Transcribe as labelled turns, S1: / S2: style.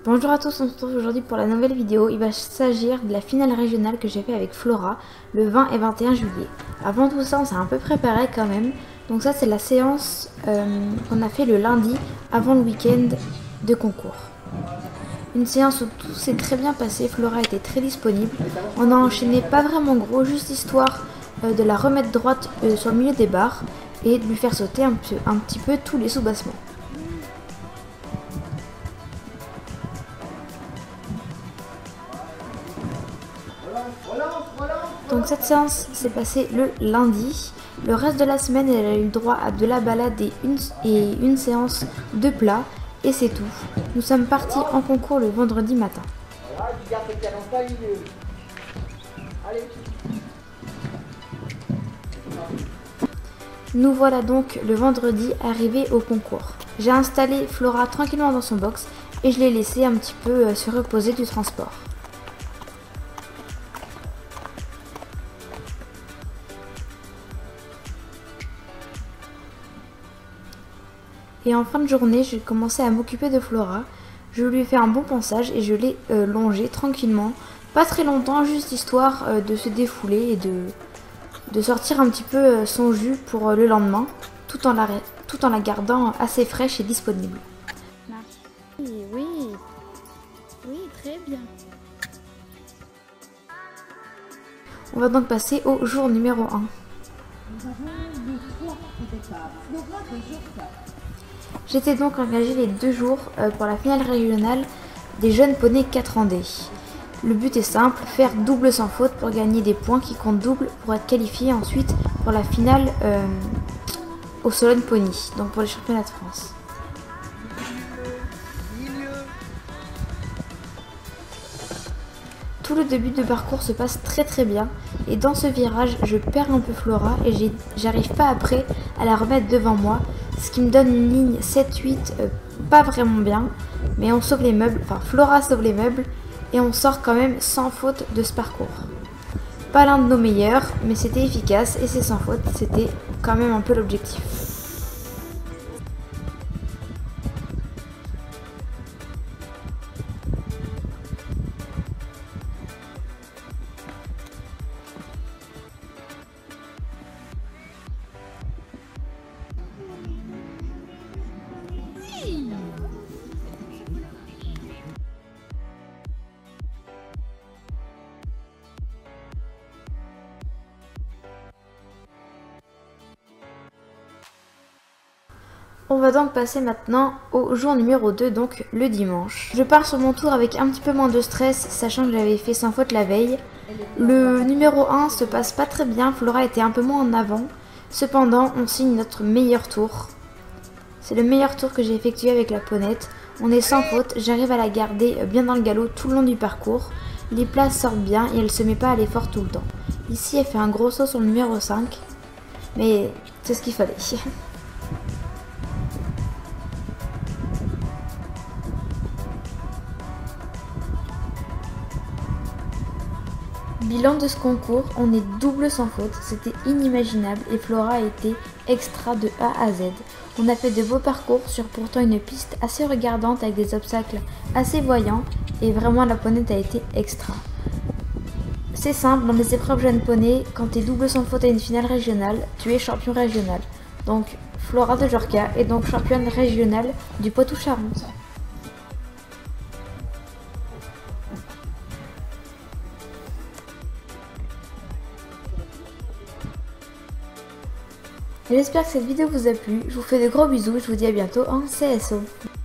S1: Bonjour à tous, on se retrouve aujourd'hui pour la nouvelle vidéo. Il va s'agir de la finale régionale que j'ai fait avec Flora le 20 et 21 juillet. Avant tout ça, on s'est un peu préparé quand même. Donc ça, c'est la séance qu'on a fait le lundi avant le week-end de concours. Une séance où tout s'est très bien passé, Flora était très disponible. On a enchaîné pas vraiment gros, juste histoire de la remettre droite sur le milieu des barres et de lui faire sauter un petit peu tous les sous-bassements. Donc cette séance s'est passée le lundi. Le reste de la semaine, elle a eu droit à de la balade et une séance de plat. Et c'est tout. Nous sommes partis en concours le vendredi matin. Nous voilà donc le vendredi arrivés au concours. J'ai installé Flora tranquillement dans son box et je l'ai laissé un petit peu se reposer du transport. Et en fin de journée, j'ai commencé à m'occuper de Flora. Je lui ai fait un bon pansage et je l'ai longée tranquillement. Pas très longtemps, juste histoire de se défouler et de sortir un petit peu son jus pour le lendemain, tout en la gardant assez fraîche et disponible.
S2: Oui, très bien.
S1: On va donc passer au jour numéro 1.
S3: Nous avons le 3 au départ, Flora de Jorka.
S1: J'étais donc engagée les 2 jours pour la finale régionale des jeunes poneys 4 ans D. Le but est simple, faire double sans faute pour gagner des points qui comptent double pour être qualifié ensuite pour la finale au Solon Pony, donc pour les championnats de France. Tout le début de parcours se passe très bien et dans ce virage je perds un peu Flora et j'arrive pas après à la remettre devant moi, ce qui me donne une ligne 7-8 pas vraiment bien, mais on sauve les meubles, enfin Flora sauve les meubles et on sort quand même sans faute de ce parcours. Pas l'un de nos meilleurs, mais c'était efficace et c'est sans faute, c'était quand même un peu l'objectif. On va donc passer maintenant au jour numéro 2, donc le dimanche. Je pars sur mon tour avec un petit peu moins de stress, sachant que j'avais fait sans faute la veille. Le numéro 1 se passe pas très bien, Flora était un peu moins en avant. Cependant, on signe notre meilleur tour. C'est le meilleur tour que j'ai effectué avec la ponette. On est sans faute, j'arrive à la garder bien dans le galop tout le long du parcours. Les places sortent bien et elle se met pas à l'effort tout le temps. Ici, elle fait un gros saut sur le numéro 5, mais c'est ce qu'il fallait. Bilan de ce concours, on est double sans faute, c'était inimaginable et Flora a été extra de A à Z. On a fait de beaux parcours sur pourtant une piste assez regardante avec des obstacles assez voyants et vraiment la ponette a été extra. C'est simple, dans les épreuves jeunes poney, quand tu es double sans faute à une finale régionale, tu es champion régional. Donc Flora de Jorka est donc championne régionale du Poitou-Charentes. J'espère que cette vidéo vous a plu, je vous fais de gros bisous, je vous dis à bientôt en CSO.